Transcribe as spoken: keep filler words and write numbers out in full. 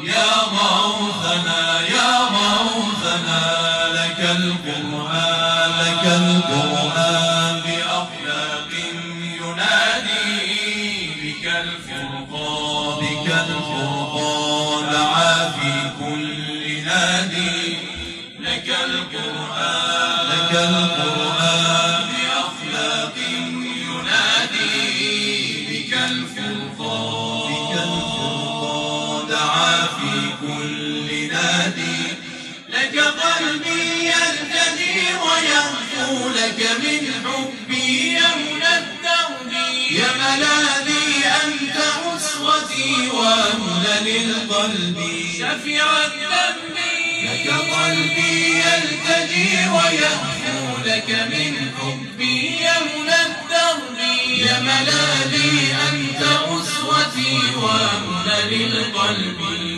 يا غوثنا يا غوثنا لك القرآن لك القرآن بأخلاق ينادي بك الفرقان بك الفرقان دعا في كل نادي لك القرآن لك القرآن بأخلاق ينادي بك الفرقان بك الفرقان دعا في كل نادي لك قلبي يلتجي ويهفو لك من حبي يمنى الدرب يا ملاذي أنت أسوتي وأمنى للقلب شفيع الذنب لك قلبي يلتجي ويهفو لك من حبي يمنى الدرب يا ملاذي أنت أسوتي وأمنى للقلب